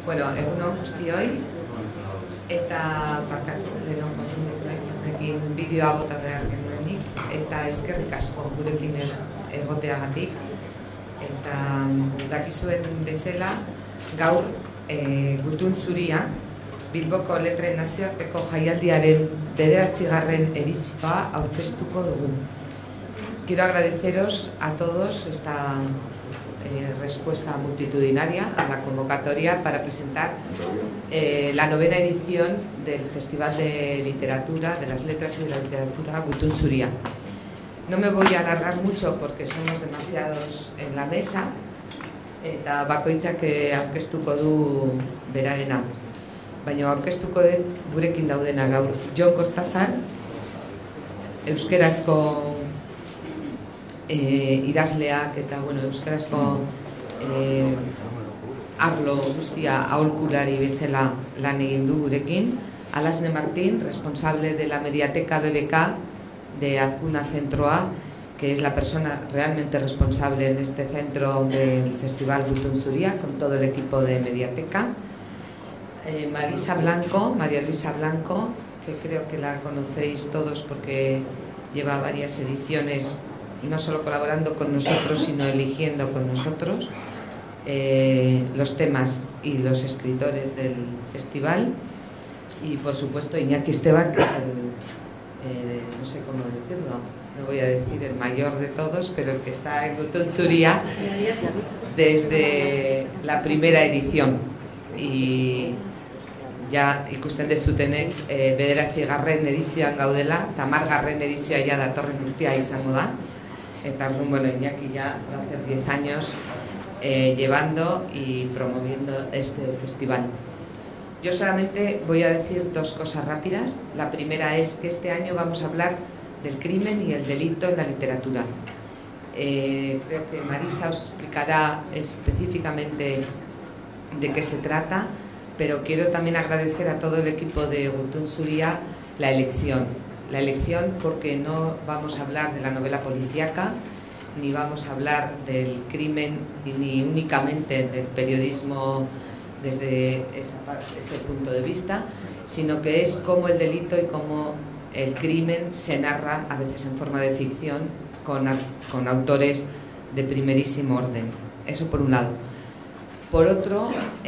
Bueno, egunon guztioi, eta barkatu, leheno kontunek naiztasnekin bideoa bota behar genuenik, eta eskerrik asko gurekin egoteagatik, eta dakizuen bezala gaur Gutun Zuria, Bilboko Letren Nazioarteko Jaialdiaren 9. edizioa aurkeztuko dugu. Quiero agradeceros a todos esta respuesta multitudinaria a la convocatoria para presentar la 9ª edición del Festival de Literatura, de las Letras y de la Literatura Gutun Zuria. No me voy a alargar mucho porque somos demasiados en la mesa, eta bakoitzak aurkeztuko du berarena. Baina aurkeztuko dut gurekin daudena gaur Jon Kortazar, euskerazko idazleak eta euskarazko arlo guztia aholkulari bezala lan egin du gurekin. Alasne Martín, responsable de la Mediateca BBK de Azkuna Zentroa, que es la persona realmente responsable en este centro del Festival Gutun Zuria, con todo el equipo de Mediateca. María Luisa Blanco, que creo que la conocéis todos porque lleva varias ediciones, no solo colaborando con nosotros, sino eligiendo con nosotros los temas y los escritores del festival. Y por supuesto Iñaki Esteban, que es el, no sé cómo decirlo, no voy a decir el mayor de todos, pero el que está en Gutun Zuria desde la primera edición. Y ja ikusten dezutenez, 9. edizioan gaudela, eta 10. edizioa ja datorren urtea izango da. Eta orduan, Iñaki ya va a hacer 10 años llevando y promoviendo este festival. Yo solamente voy a decir 2 cosas rápidas. La primera es que este año vamos a hablar del crimen y el delito en la literatura. Creo que Marisa os explicará específicamente de qué se trata, pero quiero también agradecer a todo el equipo de Gutun Zuria la elección. La elección porque no vamos a hablar de la novela policíaca, ni vamos a hablar del crimen, ni únicamente del periodismo desde ese punto de vista, sino que es cómo el delito y cómo el crimen se narra, a veces en forma de ficción, con autores de primerísimo orden. Eso por un lado. Por otro,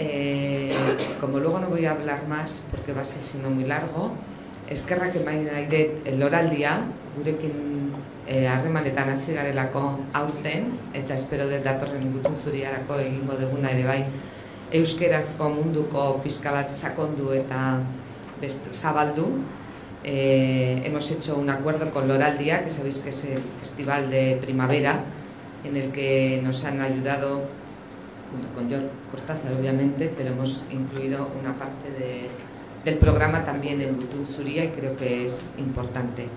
como luego no voy a hablar más porque va a ser sino muy largo, eskerrak eman nahi dut loraldia, gurekin harremanetan hasi garelako aurten, eta espero dut datorren Gutun Zuriarako egingo duguna ere bai, euskerazko munduko pixka bat sakondu eta zabaldu. Hemos hecho un acuerdo con Loraldia, que sabéis que es el festival de primavera, en el que nos han ayudado, junto con Jon Kortazar obviamente, pero hemos incluido una parte del programa también en Gutun Zuria y creo que es importante.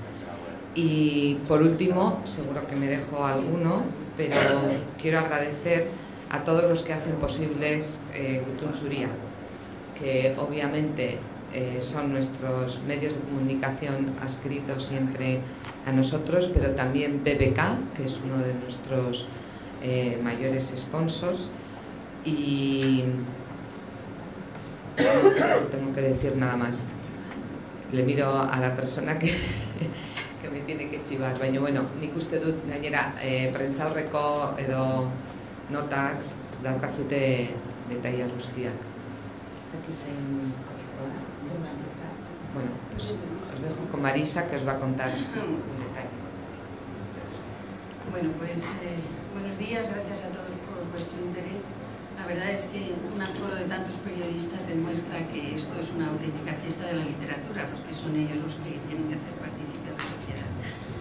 Y por último, seguro que me dejo alguno, pero quiero agradecer a todos los que hacen posibles Gutun Zuria, que obviamente son nuestros medios de comunicación adscritos siempre a nosotros, pero también BBK, que es uno de nuestros mayores sponsors, y no tengo que decir nada más. Le miro a la persona que me tiene que chivar, baina bueno, nik uste dut gainera prentzaurreko edo notak daukazute detaila guztiak. Bueno, pues os dejo con Marisa, que os va a contar un detalle. Bueno, pues buenos días, gracias a todos por vuestro interés. La verdad es que un aforo de tantos periodistas demuestra que esto es una auténtica fiesta de la literatura, porque son ellos los que tienen que hacer partícipe a la sociedad.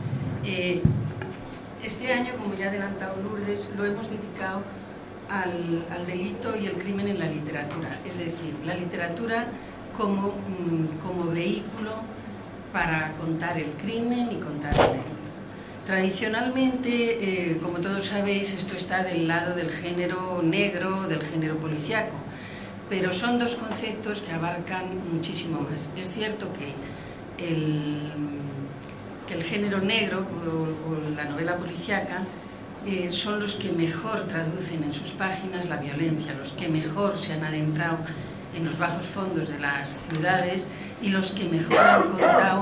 Este año, como ya ha adelantado Lourdes, lo hemos dedicado al delito y el crimen en la literatura, es decir, la literatura como vehículo para contar el crimen y contar el delito. Tradicionalmente, como todos sabéis, esto está del lado del género negro, del género policíaco, pero son 2 conceptos que abarcan muchísimo más. Es cierto que el género negro o la novela policíaca son los que mejor traducen en sus páginas la violencia, los que mejor se han adentrado en los bajos fondos de las ciudades y los que mejor han contado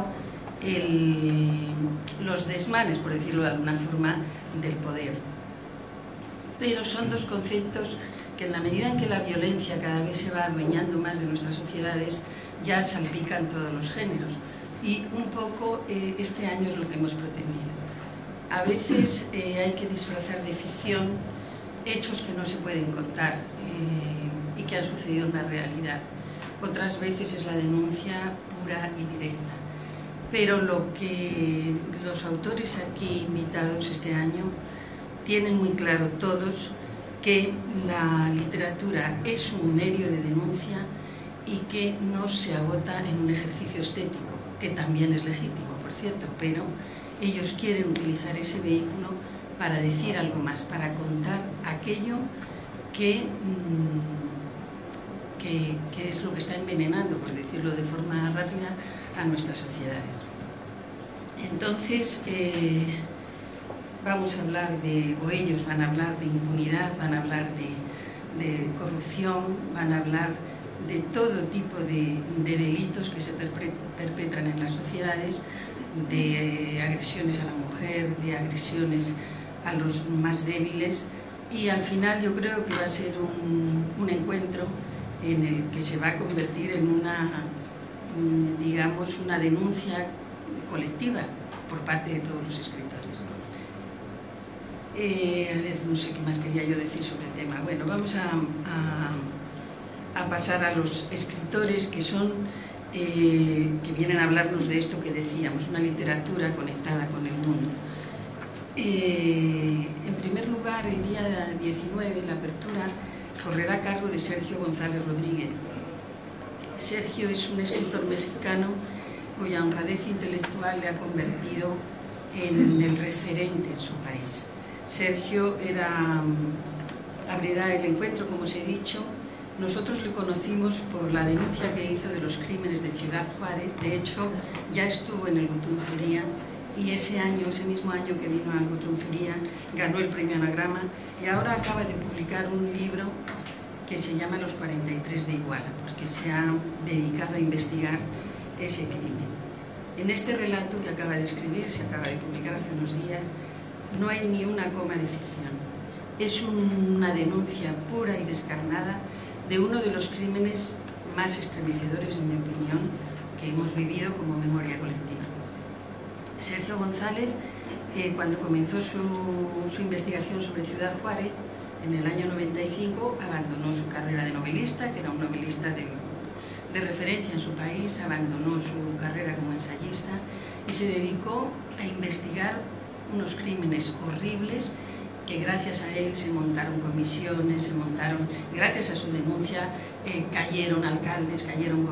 los desmanes, por decirlo de alguna forma, del poder. Pero son dos conceptos que en la medida en que la violencia cada vez se va adueñando más de nuestras sociedades, ya salpican todos los géneros. Y un poco este año es lo que hemos pretendido. A veces hay que disfrazar de ficción hechos que no se pueden contar y que han sucedido en la realidad. Otras veces es la denuncia pura y directa. Pero lo que los autores aquí invitados este año tienen muy claro todos, que la literatura es un medio de denuncia y que no se agota en un ejercicio estético, que también es legítimo, por cierto, pero ellos quieren utilizar ese vehículo para decir algo más, para contar aquello que es lo que está envenenando, por decirlo de forma rápida, a nuestras sociedades. Entonces, vamos a hablar o ellos van a hablar de impunidad, van a hablar de corrupción, van a hablar de todo tipo de delitos que se perpetran en las sociedades, de agresiones a la mujer, de agresiones a los más débiles, y al final yo creo que va a ser un encuentro en el que se va a convertir en digamos, una denuncia colectiva por parte de todos los escritores. A ver, no sé qué más quería yo decir sobre el tema. Bueno, vamos a pasar a los escritores que vienen a hablarnos de esto que decíamos, una literatura conectada con el mundo. En primer lugar, el día 19, la apertura correrá a cargo de Sergio González Rodríguez. Sergio es un escritor mexicano cuya honradez intelectual le ha convertido en el referente en su país. Sergio abrirá el encuentro, como os he dicho. Nosotros le conocimos por la denuncia que hizo de los crímenes de Ciudad Juárez. De hecho, ya estuvo en el Gutunzuría y ese mismo año que vino al Gutunzuría, ganó el premio Anagrama y ahora acaba de publicar un libro que se llama Los 43 de Iguala, porque se ha dedicado a investigar ese crimen. En este relato que acaba de escribir, se acaba de publicar hace unos días, no hay ni una coma de ficción. Es una denuncia pura y descarnada de uno de los crímenes más estremecedores, en mi opinión, que hemos vivido como memoria colectiva. Sergio González, cuando comenzó su investigación sobre Ciudad Juárez, en el año 95, abandonó su carrera de novelista, que era un novelista de referencia en su país, abandonó su carrera como ensayista y se dedicó a investigar unos crímenes horribles que gracias a él se montaron comisiones, gracias a su denuncia cayeron alcaldes, cayeron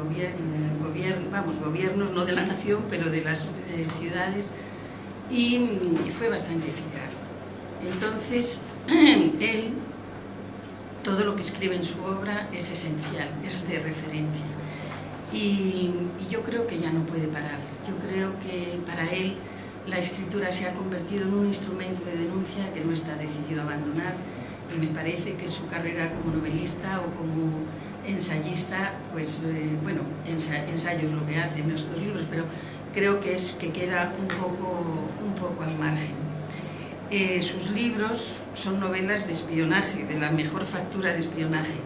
gobiernos, no de la nación, pero de las ciudades, y fue bastante eficaz. Entonces, él, todo lo que escribe en su obra es esencial, es de referencia. Y yo creo que ya no puede parar. Yo creo que para él la escritura se ha convertido en un instrumento de denuncia que no está decidido a abandonar, y me parece que su carrera como novelista o como ensayista, pues bueno, ensayo es lo que hace en estos libros, pero creo que queda un poco al margen. Sus libros son novelas de espionaje, de la mejor factura de espionaje,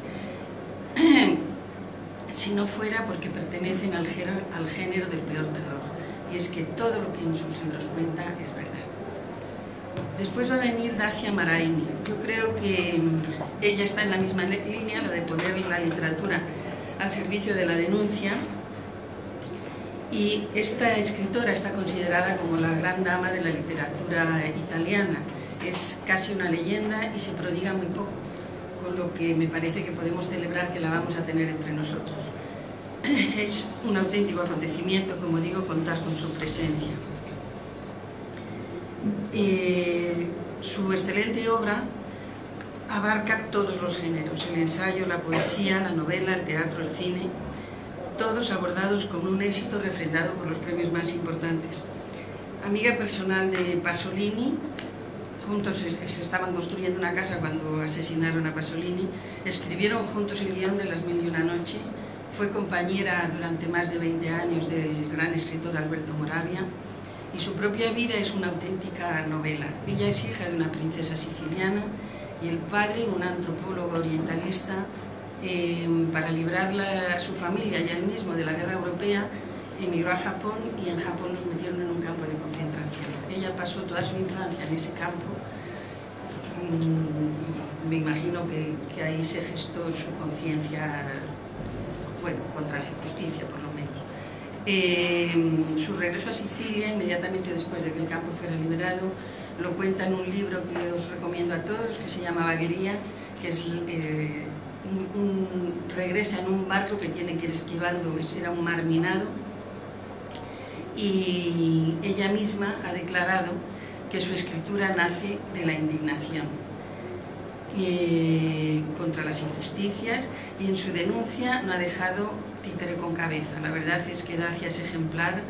si no fuera porque pertenecen al género del peor terror. Y es que todo lo que en sus libros cuenta es verdad. Después va a venir Dacia Maraini. Yo creo que ella está en la misma línea, la de poner la literatura al servicio de la denuncia. Y esta escritora está considerada como la gran dama de la literatura italiana. Es casi una leyenda y se prodiga muy poco, con lo que me parece que podemos celebrar que la vamos a tener entre nosotros. Es un auténtico acontecimiento, como digo, contar con su presencia. Su excelente obra abarca todos los géneros, el ensayo, la poesía, la novela, el teatro, el cine, todos abordados con un éxito refrendado por los premios más importantes. Amiga personal de Pasolini, juntos se estaban construyendo una casa cuando asesinaron a Pasolini, escribieron juntos el guión de Las mil y una noche, fue compañera durante más de 20 años del gran escritor Alberto Moravia, y su propia vida es una auténtica novela. Ella es hija de una princesa siciliana y el padre, un antropólogo orientalista, para librarla a su familia y a él mismo de la guerra europea, emigró a Japón y en Japón los metieron en un campo de concentración. Ella pasó toda su infancia en ese campo y me imagino que ahí se gestó su conciencia, bueno, contra la injusticia por lo menos. Su regreso a Sicilia, inmediatamente después de que el campo fuera liberado, lo cuenta en un libro que os recomiendo a todos, que se llama Vaguería, que es... regresa en un barco que tiene que ir esquivando, era un mar minado, y ella misma ha declarado que su escritura nace de la indignación contra las injusticias, y en su denuncia no ha dejado títere con cabeza. La verdad es que Dacia es ejemplar,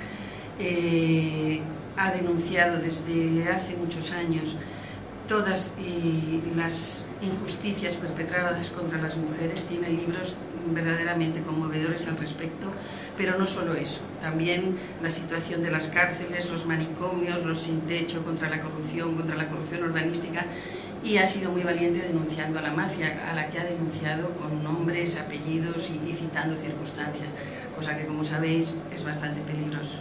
ha denunciado desde hace muchos años todas las injusticias perpetradas contra las mujeres, tiene libros verdaderamente conmovedores al respecto, pero no solo eso, también la situación de las cárceles, los manicomios, los sin techo, contra la corrupción urbanística, y ha sido muy valiente denunciando a la mafia, a la que ha denunciado con nombres, apellidos y citando circunstancias, cosa que, como sabéis, es bastante peligroso.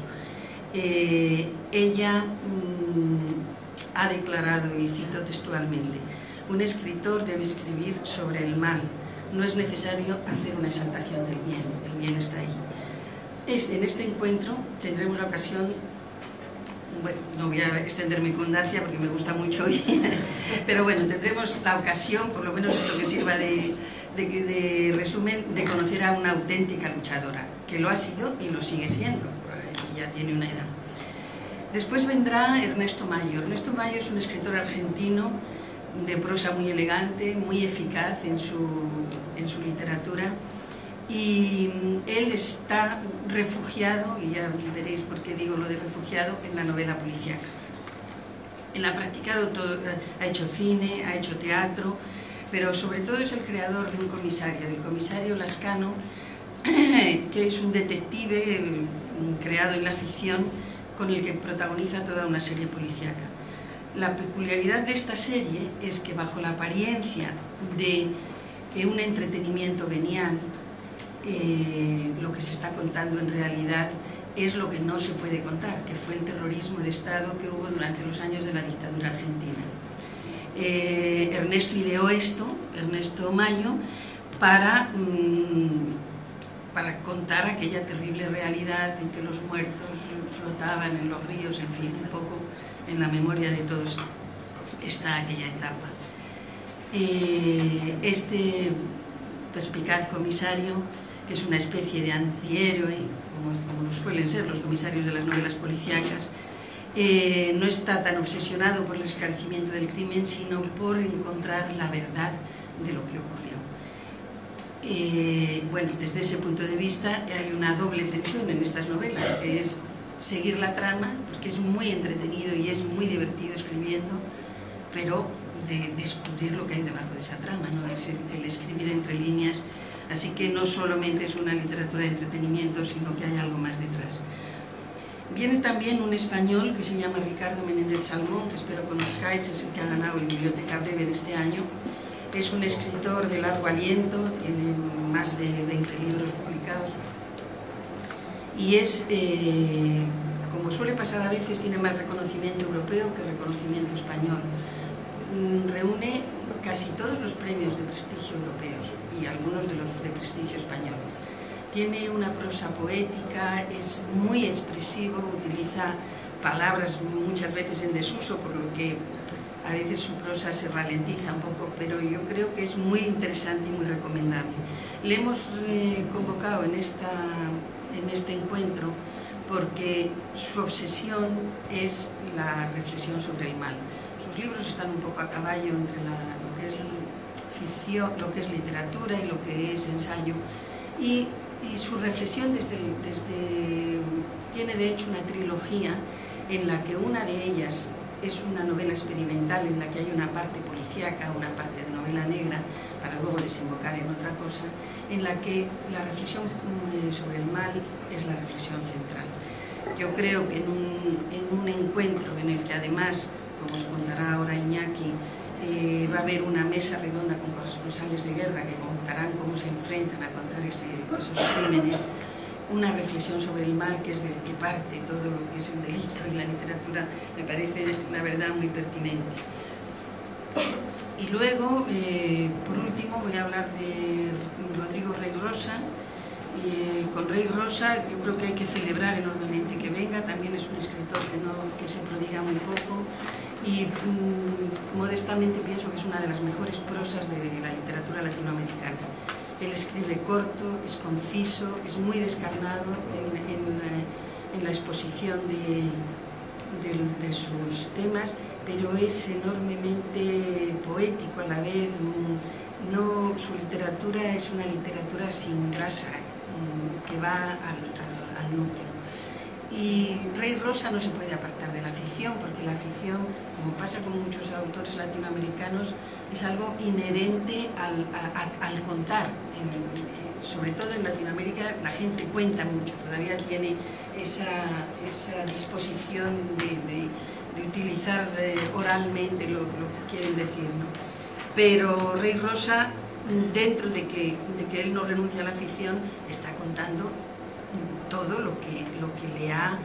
Ella ha declarado, y cito textualmente: un escritor debe escribir sobre el mal, no es necesario hacer una exaltación del bien, el bien está ahí. En este encuentro tendremos la ocasión, bueno, no voy a extenderme con Dacia porque me gusta mucho, pero bueno, tendremos la ocasión, por lo menos esto que sirva de resumen, de conocer a una auténtica luchadora, que lo ha sido y lo sigue siendo, ya tiene una edad. Después vendrá Ernesto Mayo. Ernesto Mayo es un escritor argentino de prosa muy elegante, muy eficaz en su literatura, y él está refugiado, y ya veréis por qué digo lo de refugiado, en la novela policíaca. Él ha practicado todo, ha hecho cine, ha hecho teatro, pero sobre todo es el creador de un comisario, del comisario Lascano, que es un detective creado en la ficción, con el que protagoniza toda una serie policíaca. La peculiaridad de esta serie es que, bajo la apariencia de un entretenimiento venial, lo que se está contando en realidad es lo que no se puede contar, que fue el terrorismo de Estado que hubo durante los años de la dictadura argentina. Ernesto ideó esto, Ernesto Mayo, para contar aquella terrible realidad en que los muertos flotaban en los ríos, en fin, un poco en la memoria de todos está aquella etapa. Este perspicaz comisario, que es una especie de antihéroe, como lo suelen ser los comisarios de las novelas policíacas, no está tan obsesionado por el esclarecimiento del crimen, sino por encontrar la verdad de lo que ocurrió. Bueno, desde ese punto de vista hay una doble tensión en estas novelas, que es seguir la trama, porque es muy entretenido y es muy divertido escribiendo, pero de descubrir lo que hay debajo de esa trama, ¿no? Es el escribir entre líneas, así que no solamente es una literatura de entretenimiento, sino que hay algo más detrás. Viene también un español que se llama Ricardo Menéndez Salmón, que espero conozcáis, es el que ha ganado el Biblioteca Breve de este año. Es un escritor de largo aliento, tiene más de 20 libros publicados, y es, como suele pasar a veces, tiene más reconocimiento europeo que reconocimiento español. Reúne casi todos los premios de prestigio europeos y algunos de los de prestigio españoles. Tiene una prosa poética, es muy expresivo, utiliza palabras muchas veces en desuso, por lo que a veces su prosa se ralentiza un poco, pero yo creo que es muy interesante y muy recomendable. Le hemos convocado en este encuentro porque su obsesión es la reflexión sobre el mal. Sus libros están un poco a caballo entre lo que es ficción, lo que es literatura y lo que es ensayo, y su reflexión tiene de hecho una trilogía en la que una de ellas es una novela experimental en la que hay una parte policíaca, una parte de novela negra, para luego desembocar en otra cosa, en la que la reflexión sobre el mal es la reflexión central. Yo creo que en un encuentro en el que además, como os contará ahora Iñaki, va a haber una mesa redonda con corresponsales de guerra que contarán cómo se enfrentan a contar esos crímenes, una reflexión sobre el mal, que es del que parte todo lo que es el delito y la literatura, me parece, la verdad, muy pertinente. Y luego, por último, voy a hablar de Rodrigo Rey Rosa. Con Rey Rosa yo creo que hay que celebrar enormemente que venga, también es un escritor que se prodiga muy poco y modestamente pienso que es una de las mejores prosas de la literatura latinoamericana. Él escribe corto, es conciso, es muy descarnado en la exposición de sus temas, pero es enormemente poético a la vez. Su literatura es una literatura sin grasa, que va al núcleo. Y Rey Rosa no se puede apartar de la ficción, porque la ficción, como pasa con muchos autores latinoamericanos, es algo inherente al contar. Sobre todo en Latinoamérica la gente cuenta mucho, todavía tiene esa disposición de utilizar oralmente lo que quieren decir, ¿no? Pero Rey Rosa, dentro de que él no renuncia a la ficción, está contando todo lo que le ha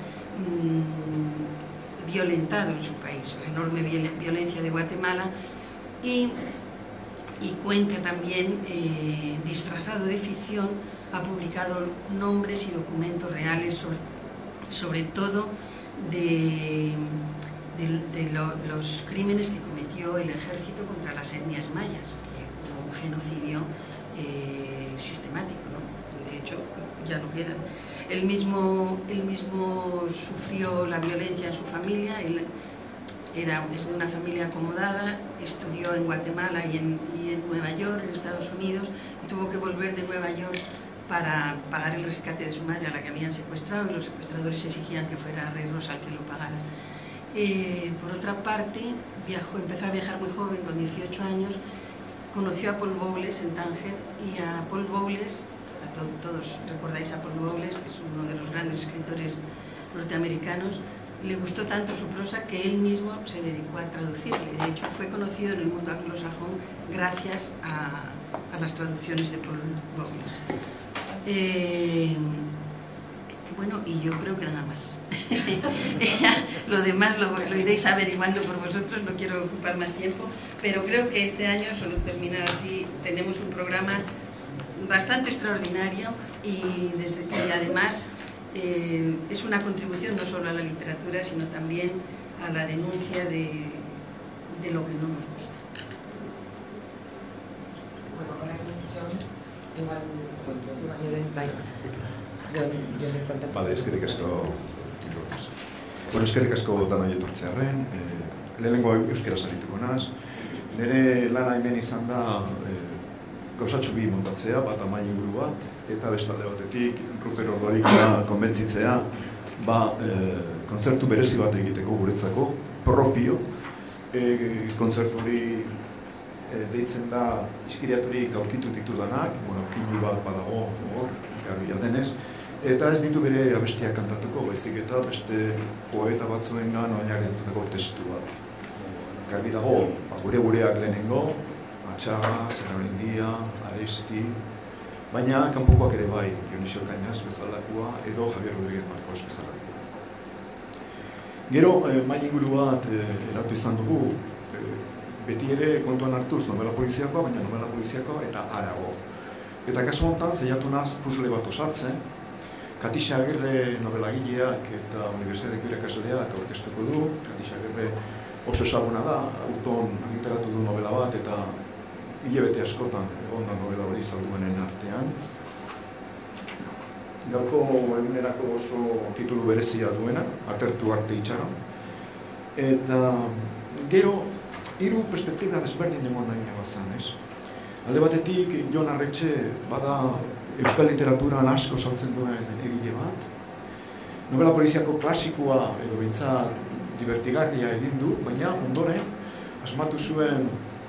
violentado en su país, la enorme violencia de Guatemala, y cuenta también, disfrazado de ficción, ha publicado nombres y documentos reales, sobre todo de los crímenes que cometió el ejército contra las etnias mayas, que hubo un genocidio sistemático, ¿no? De hecho, ya no quedan. Él mismo sufrió la violencia en su familia. Él es de una familia acomodada, estudió en Guatemala y en Nueva York, en Estados Unidos, y tuvo que volver de Nueva York para pagar el rescate de su madre, a la que habían secuestrado, y los secuestradores exigían que fuera Rey Rosa el que lo pagara. Por otra parte, empezó a viajar muy joven, con 18 años, conoció a Paul Bowles en Tánger, y a Paul Bowles, todos recordáis a Paul Bowles, que es uno de los grandes escritores norteamericanos, le gustó tanto su prosa que él mismo se dedicó a traducirle. De hecho, fue conocido en el mundo anglosajón gracias a las traducciones de Paul Bowles. Bueno, y yo creo que nada más. Lo demás lo iréis averiguando por vosotros, no quiero ocupar más tiempo, pero creo que este año, solo terminar así, tenemos un programa bastante extraordinario y además es una contribución no solo a la literatura, sino también a la denuncia de lo que no nos gusta. Bueno, ahora igual Vale, eskerrik asko. Bueno, eskerrik asko danoi etortzearren. Lehenengo euskaraz arituko naz. Nire lana hemen izan da gauzatxo bi montatzea, bat amain inguru bat, eta bestalde batetik Ruper Ordorika konbentzitzea kontzertu berezi bat egiteko guretzako, propio. Kontzertu hori deitzen da iskiriaturik aurkitu ditudanak, kinu bat badago hor, garbila denez, eta ez ditu bere abestiak kantatuko, baizik eta beste poeta batzuengan oinarritutako testu bat. Garbi dago, gureak lehenengo, Atxaga, Zerralindia, Aresti, baina kanpokoak ere bai, Dionisio Cañas bezalakoa edo Javier Rodríguez Marcos bezalakoa. Gero, mahai inguru bat eratu izan dugu, beti ere kontuan hartuz novela poliziakoa, baina novela poliziakoa eta harago. Eta kasu honetan, zeiatu naz puzzle bat osatzen, Katixa Agirre novelagileak eta Unibertsitateko irakasleak aurkeztuko du. Katixa Agirre oso ezaguna da, auton literatu du novela bat eta hilabete askotan egon da novela hori salduenen artean. Gaurko egunerako oso titulu berezia duena, Atertu arte itxara. Eta gero, hiru perspektiba desberdin eman nahi negozan, ez? Alde batetik, Jon Arretxe bada euskal literaturan asko saltzen duen egile bat. Novela poliziako klasikoa, edo behintzat divertigarria egin du, baina ondoren asmatu zuen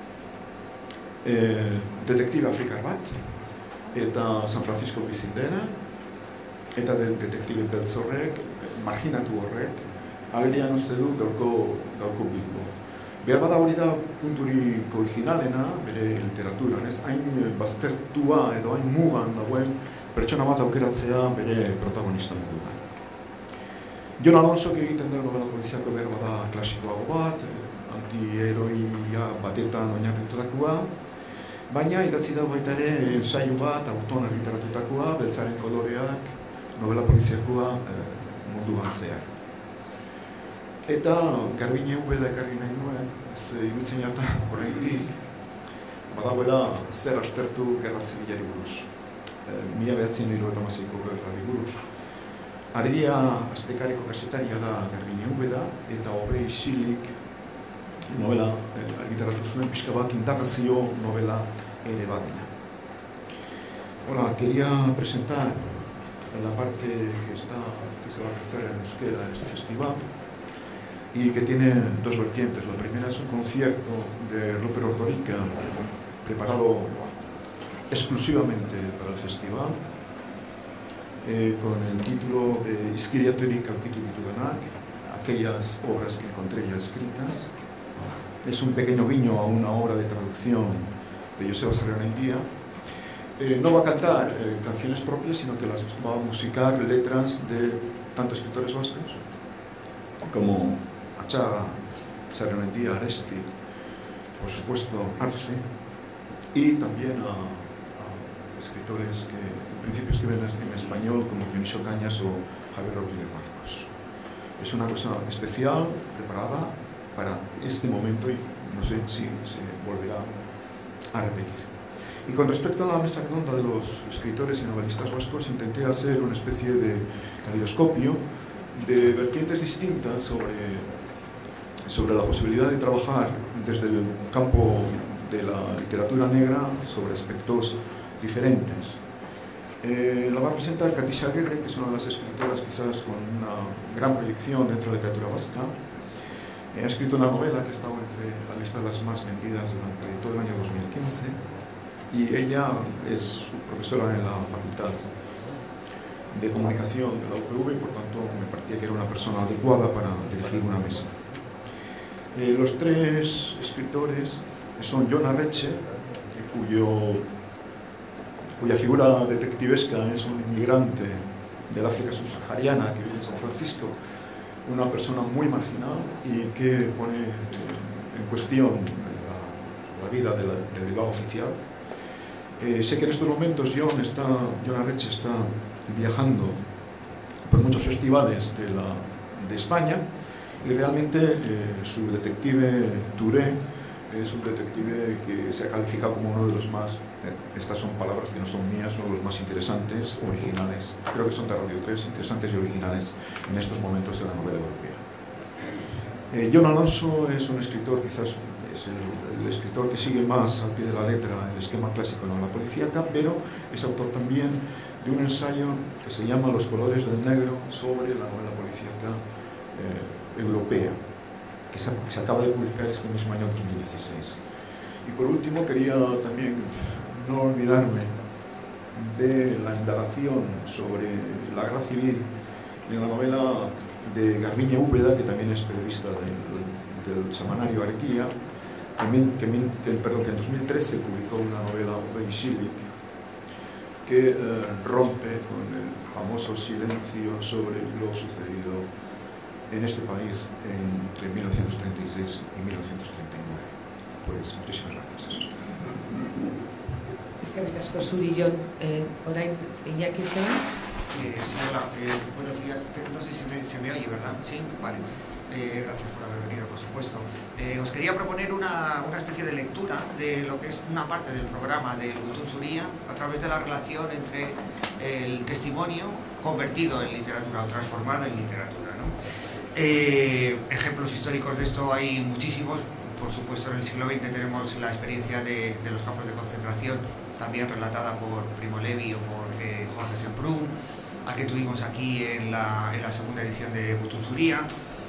detektibe afrikar bat, eta San Francisco bizin dena, eta detektibe beltz horrek, marginatu horrek, agerian uste du gaurko Bilbo. Behar bada hori da punturik originalena, bere literaturan, ez hain baztertua edo hain mugan dagoen pertsona bat aukeratzea bere protagonista moduan. Jon Alonsok egiten du novela poliziako behar bada klasikoago bat, antiheroia batetan oinarritutakoa, baina idatzi da baita ere ensaio bat, autoan argitaratutakoa, beltzaren koloreak, novela poliziakoa munduan zehar. Eta Garbiñe Ubeda ekarri nahi nuen, ez iruditzen jata oraindik, badagoela zer aztertu gerra zibilari buruz. 1976ko gerrari buruz. Argia Aztekareko kasetaria da Garbiñe Ubeda, eta hobei isilik novela argitaratu zuen pixka bat indagazio novela ere badena. Ahora, quería presentar la parte que se va a hacer en euskera en este festival y que tiene dos vertientes. La primera es un concierto de Rupert Ordorica preparado exclusivamente para el festival con el título de Izkiriaturik aurkitu ditudanak, aquellas obras que encontré ya escritas. Es un pequeño guiño a una obra de traducción de Joseba Sarraonandia. No va a cantar canciones propias, sino que las va a musicar letras de tanto escritores vascos como Achaga, Sarraonandia, Aresti, por supuesto Arce, y también a escritores que en principio escriben en español como Dionisio Cañas o Javier Rodríguez Marcos. Es una cosa especial, preparada para este momento y no sé si se volverá a repetir. Y con respecto a la mesa redonda de los escritores y novelistas vascos, intenté hacer una especie de caleidoscopio de vertientes distintas sobre la posibilidad de trabajar desde el campo de la literatura negra sobre aspectos diferentes. La va a presentar Katisha Aguirre, que es una de las escritoras quizás con una gran proyección dentro de la literatura vasca. Ha escrito una novela que ha estado entre la lista de las más vendidas durante todo el año 2015 y ella es profesora en la Facultad de Comunicación de la UPV y por tanto me parecía que era una persona adecuada para dirigir una mesa. Los tres escritores son Jon Arretxe, cuya figura detectivesca es un inmigrante del África subsahariana que vive en San Francisco, una persona muy marginal y que pone en cuestión la vida del Bilbao oficial. Sé que en estos momentos Jon Arretxe está viajando por muchos festivales de España y realmente su detective Touré es un detective que se ha calificado como uno de los más, estas son palabras que no son mías, uno de los más interesantes, originales, creo que son de Radio 3, interesantes y originales en estos momentos de la novela europea. Jon Alonso es un escritor, quizás es el escritor que sigue más al pie de la letra el esquema clásico de la novela policíaca, pero es autor también de un ensayo que se llama Los colores del negro sobre la novela policíaca europea, que se acaba de publicar este mismo año 2016. Y por último quería también no olvidarme de la indagación sobre la guerra civil en la novela de Garbiñe Úbeda, que también es periodista del semanario Arquía, que en 2013 publicó una novela Beishilik que rompe con el famoso silencio sobre lo sucedido en este país entre 1936 y 1939. Pues muchísimas gracias. Eso está. Eskerrik asko zuri, Jon. Orain, Iñaki Esteban. Sí, hola, buenos días. No sé si se me oye, ¿verdad? Sí, vale. Gracias por haber venido, por supuesto. Os quería proponer una especie de lectura de lo que es una parte del programa del Gutun Zuria a través de la relación entre el testimonio convertido en literatura o transformado en literatura, ¿no? Ejemplos históricos de esto hay muchísimos. Por supuesto, en el siglo XX tenemos la experiencia de los campos de concentración, también relatada por Primo Levi o por Jorge Semprún, a que tuvimos aquí en la segunda edición de Gutun Zuria.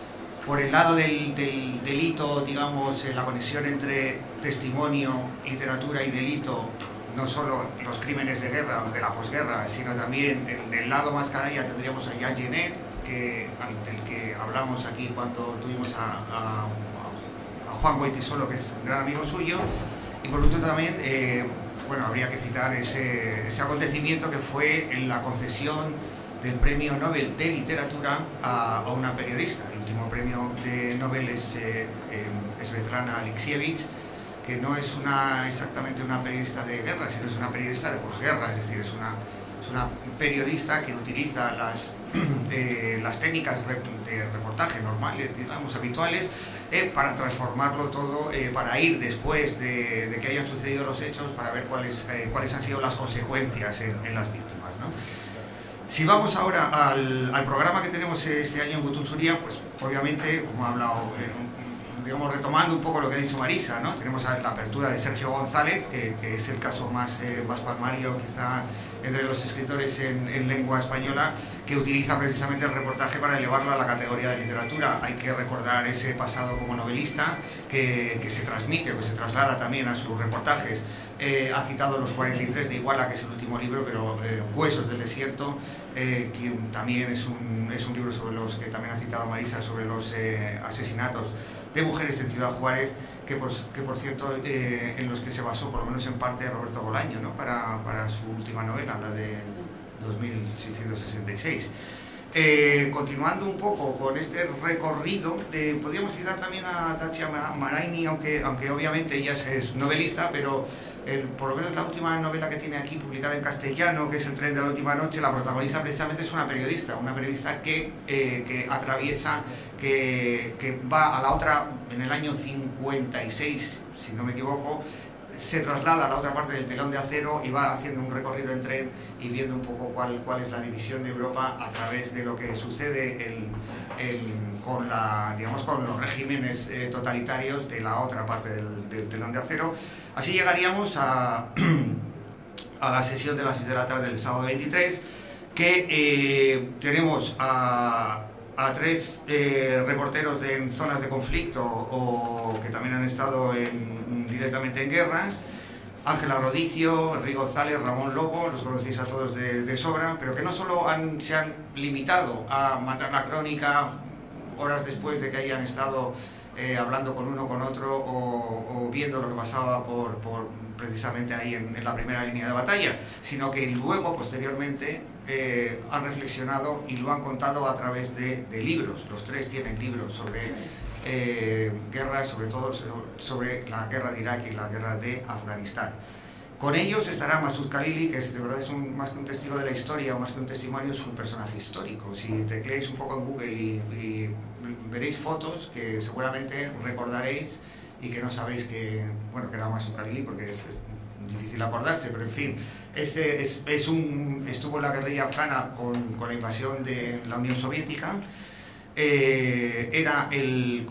por el lado del delito, digamos, la conexión entre testimonio, literatura y delito, no solo los crímenes de guerra o de la posguerra, sino también en el lado más canalla tendríamos a Jean Genet, del que hablamos aquí cuando tuvimos a Juan Goytisolo, que es un gran amigo suyo, y por último también, bueno, habría que citar ese acontecimiento que fue en la concesión del Premio Nobel de Literatura a una periodista. El último premio de Nobel es Svetlana Alexievich, que no es exactamente una periodista de guerra, sino es una periodista de posguerra, es decir, es una periodista que utiliza las técnicas de reportaje normales, digamos, habituales, para transformarlo todo, para ir después de que hayan sucedido los hechos, para ver cuáles han sido las consecuencias en las víctimas, ¿no? Si vamos ahora al programa que tenemos este año en Gutun Zuria, pues obviamente, como ha hablado, digamos, retomando un poco lo que ha dicho Marisa, ¿no? Tenemos la apertura de Sergio González, que es el caso más palmario quizá entre los escritores en lengua española, que utiliza precisamente el reportaje para elevarlo a la categoría de literatura. Hay que recordar ese pasado como novelista que se transmite o que se traslada también a sus reportajes. Ha citado Los 43 de Iguala, que es el último libro, pero Huesos del Desierto, quien también es un libro sobre los que también ha citado Marisa, sobre los asesinatos de mujeres en Ciudad Juárez, que por cierto, en los que se basó, por lo menos en parte, Roberto Bolaño, ¿no? para su última novela, la de 2666. Continuando un poco con este recorrido, podríamos citar también a Tatcha Maraini, aunque obviamente ella es novelista, pero por lo menos la última novela que tiene aquí publicada en castellano, que es El tren de la última noche, la protagonista precisamente es una periodista que atraviesa, que va a la otra, en el año 56, si no me equivoco, se traslada a la otra parte del telón de acero y va haciendo un recorrido en tren y viendo un poco cuál es la división de Europa a través de lo que sucede con los regímenes totalitarios de la otra parte del telón de acero. Así llegaríamos a la sesión de las 6 de la tarde del sábado 23, que tenemos a 3 reporteros en zonas de conflicto o que también han estado directamente en guerras: Ángela Rodicio, Enrique González, Ramón Lobo, los conocéis a todos de sobra, pero que no solo se han limitado a mandar la crónica horas después de que hayan estado hablando con uno con otro o viendo lo que pasaba precisamente ahí en la primera línea de batalla, sino que luego, posteriormente, han reflexionado y lo han contado a través de libros. Los 3 tienen libros sobre guerras, sobre todo sobre la guerra de Irak y la guerra de Afganistán. Con ellos estará Masoud Khalili, que de verdad es más que un testigo de la historia o más que un testimonio, es un personaje histórico. Si tecleáis un poco en Google y veréis fotos que seguramente recordaréis y que no sabéis que era Masoud Khalili, porque es difícil acordarse, pero en fin, estuvo en la guerrilla afgana con la invasión de la Unión Soviética. Era el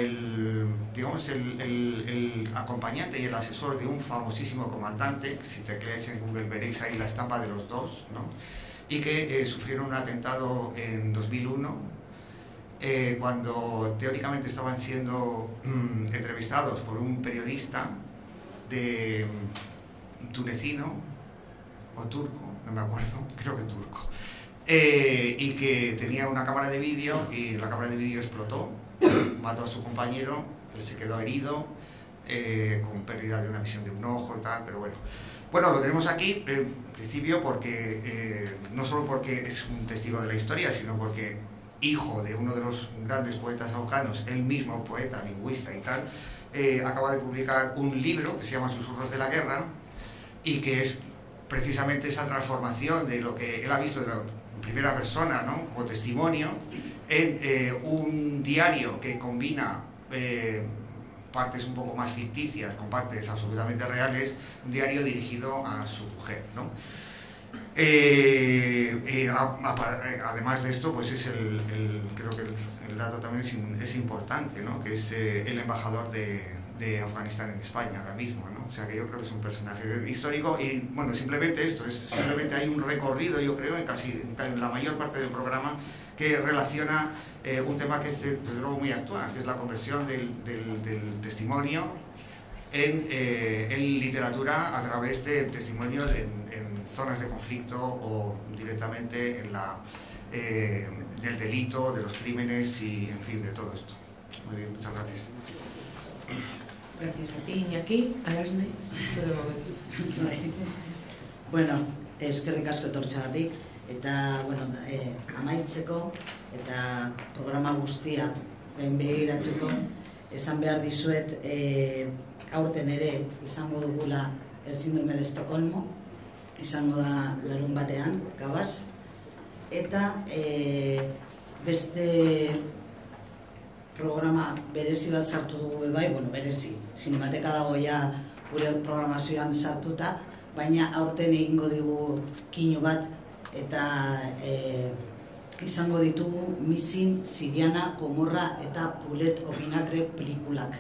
acompañante y el asesor de un famosísimo comandante, que si tecleáis en Google veréis ahí la estampa de los dos, ¿no? Y que sufrieron un atentado en 2001, cuando teóricamente estaban siendo entrevistados por un periodista tunecino o turco, no me acuerdo, creo que turco. Y que tenía una cámara de vídeo y la cámara de vídeo explotó, mató a su compañero, él se quedó herido, con pérdida de una visión de un ojo y tal, pero bueno, lo tenemos aquí en principio porque no solo porque es un testigo de la historia, sino porque hijo de uno de los grandes poetas afganos, él mismo poeta, lingüista y tal, acaba de publicar un libro que se llama Susurros de la Guerra, y que es precisamente esa transformación de lo que él ha visto de la primera persona, ¿no? Como testimonio, en un diario que combina partes un poco más ficticias con partes absolutamente reales, un diario dirigido a su mujer, ¿no? Además de esto, pues es creo que el dato también es importante, ¿no? Que es el embajador de de Afganistán en España ahora mismo, ¿no? O sea que yo creo que es un personaje histórico y, bueno, simplemente esto, simplemente hay un recorrido, yo creo, en la mayor parte del programa que relaciona un tema que es desde luego muy actual, que es la conversión del testimonio en literatura a través de testimonios en zonas de conflicto o directamente en del delito, de los crímenes y, en fin, de todo esto. Muy bien, muchas gracias. Gracias a ti, Iñaki. Alasne, zure momentu. Bueno, eskerrik asko etortzeagatik eta, bueno, amaitzeko eta programa guztia begiratzeko esan behar dizuet aurten ere izango dugula el síndrome de Estocolmo, izango da larun batean, gabaz, eta beste programa berezi bat sartu dugu bai, bueno, berezi, Zinemateka dago ja gure programazioan sartuta, baina aurten egingo digu kinu bat eta izango ditugu Missing, Siriana, Gomorra eta Pulet o Vinagre pelikulak.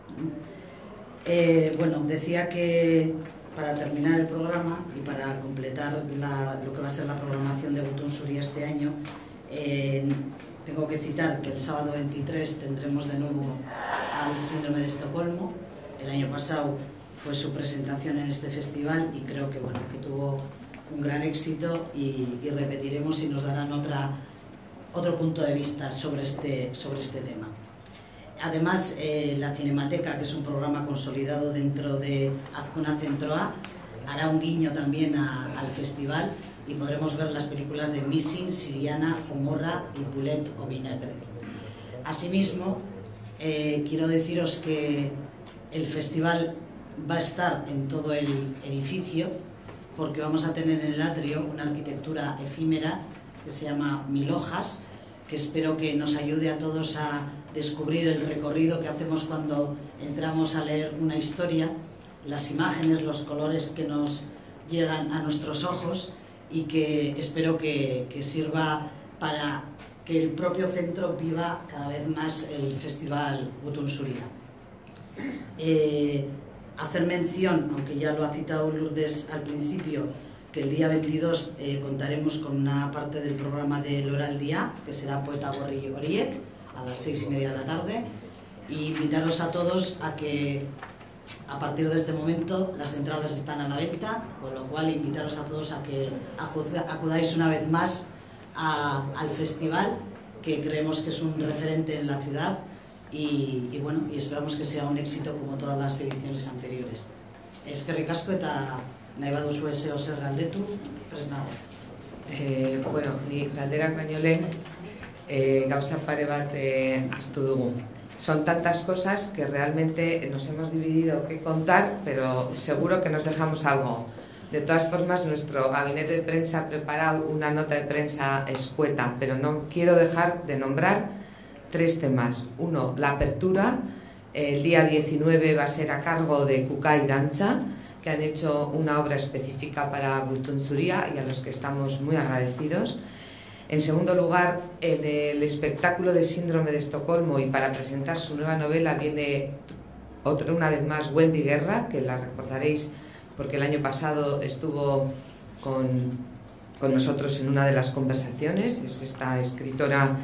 Bueno, decía que para terminar el programa y para completar lo que va a ser la programación de Gutun Zuria este año, tengo que citar que el sábado 23 tendremos de nuevo al Síndrome de Estocolmo. El año pasado fue su presentación en este festival y creo que, bueno, que tuvo un gran éxito y repetiremos y nos darán otro punto de vista sobre este tema. Además, la Cinemateca, que es un programa consolidado dentro de Azkuna Centro A, hará un guiño también al festival y podremos ver las películas de Missing, Siriana, Gomorra y Pulet o Vinagre. Asimismo, quiero deciros que el festival va a estar en todo el edificio porque vamos a tener en el atrio una arquitectura efímera que se llama Mil Hojas, que espero que nos ayude a todos a descubrir el recorrido que hacemos cuando entramos a leer una historia, las imágenes, los colores que nos llegan a nuestros ojos y que espero que sirva para que el propio centro viva cada vez más el Festival Gutun Zuria. Hacer mención, aunque ya lo ha citado Lourdes al principio, que el día 22 contaremos con una parte del programa de Loral Dia, que será Poeta Gorri Horiek, a las 6:30 de la tarde, y invitaros a todos a que a partir de este momento las entradas están a la venta, con lo cual invitaros a todos a que acudáis una vez más al festival, que creemos que es un referente en la ciudad y bueno, y esperamos que sea un éxito como todas las ediciones anteriores. Eskerrik asko eta nahi baduzu ese oser galdetu, prest nago. Bueno, ni galderak baino lehen gauza pare bat ahaztu dugu. Son tantas cosas que realmente nos hemos dividido qué contar, pero seguro que nos dejamos algo. De todas formas, nuestro gabinete de prensa ha preparado una nota de prensa escueta, pero no quiero dejar de nombrar 3 temas. Uno, la apertura. El día 19 va a ser a cargo de Kukai Danza, que han hecho una obra específica para Gutun Zuria y a los que estamos muy agradecidos. En segundo lugar, en el espectáculo de Síndrome de Estocolmo y para presentar su nueva novela viene una vez más Wendy Guerra, que la recordaréis porque el año pasado estuvo con nosotros en una de las conversaciones, es esta escritora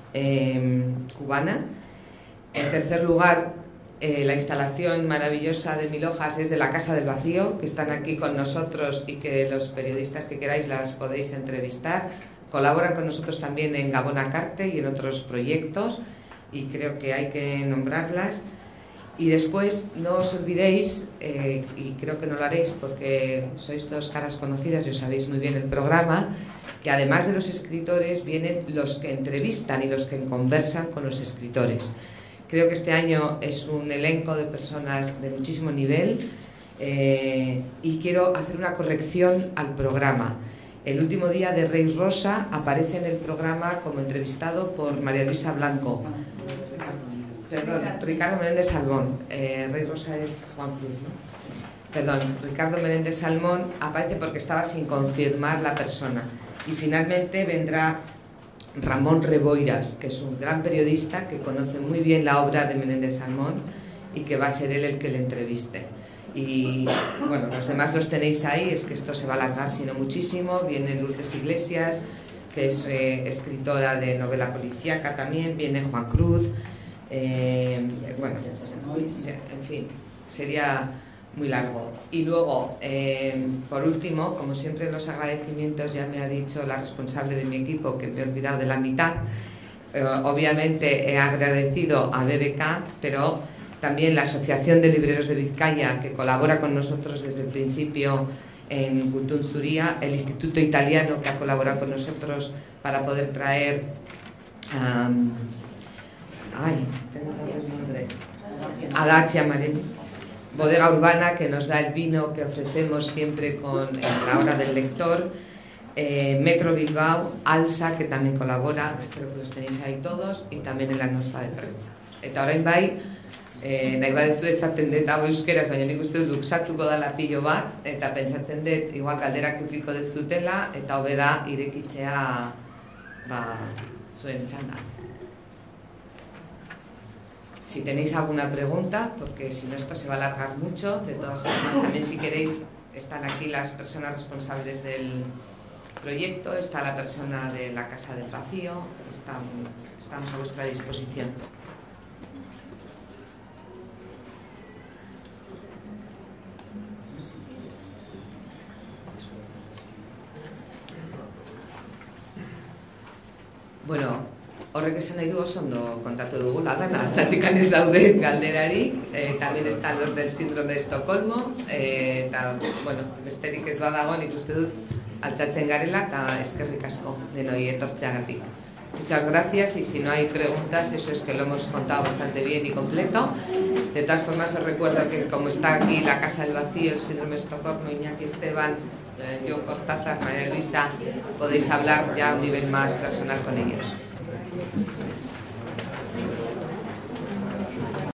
cubana. En tercer lugar, la instalación maravillosa de Mil Hojas es de la Casa del Vacío, que están aquí con nosotros y que los periodistas que queráis las podéis entrevistar. Colaboran con nosotros también en Gabona Carte y en otros proyectos y creo que hay que nombrarlas. Y después no os olvidéis, y creo que no lo haréis porque sois todos caras conocidas y os sabéis muy bien el programa, que además de los escritores vienen los que entrevistan y los que conversan con los escritores. Creo que este año es un elenco de personas de muchísimo nivel y quiero hacer una corrección al programa. El último día de Rey Rosa aparece en el programa como entrevistado por María Luisa Blanco. Perdón, Ricardo Menéndez Salmón. Rey Rosa es Juan Cruz, ¿no? Perdón, Ricardo Menéndez Salmón aparece porque estaba sin confirmar la persona. Y finalmente vendrá Ramón Reboiras, que es un gran periodista que conoce muy bien la obra de Menéndez Salmón y que va a ser él el que le entreviste. Y bueno, los demás los tenéis ahí, es que esto se va a alargar sino muchísimo. Viene Lourdes Iglesias, que es escritora de novela policíaca también, viene Juan Cruz, bueno, en fin, sería muy largo. Y luego, por último, como siempre, los agradecimientos, ya me ha dicho la responsable de mi equipo que me he olvidado de la mitad. Obviamente he agradecido a BBK, pero también la Asociación de Libreros de Vizcaya, que colabora con nosotros desde el principio en Gutun Zuria, el Instituto Italiano, que ha colaborado con nosotros para poder traer a Dacia Marín, Bodega Urbana, que nos da el vino que ofrecemos siempre en la hora del lector, Metro Bilbao, Alsa, que también colabora, creo que los tenéis ahí todos, y también en la nota de prensa. Eta orain bai, nahi badezu esaten dut hau euskeraz, baina nik uste dut luksatuko dala pilo bat, eta pentsatzen dut igual galderak eukiko dezutela, eta hobe da irekitzea zuen txanda. Si tenéis alguna pregunta, porque si no esto se va a alargar mucho, de todas formas también si queréis están aquí las personas responsables del proyecto, está la persona de la Casa del Vacío, estamos a vuestra disposición. Bueno, horrek esan nahi du oso ondo kontatu dugula dana, zatikan ez daude galderarik, también están los del síndrome de Estocolmo, eta, bueno, besterik ez badago nik uste dut altzatzen garela eta eskerrik asko denoi etortzeagatik. Muchas gracias y si no hay preguntas, eso es que lo hemos contado bastante bien y completo. De todas formas os recuerdo que como está aquí la Casa del Vacío, el síndrome de Estocolmo, Iñaki Esteban, John Cortázar, María Luisa, podéis hablar ya a un nivel más personal con ellos.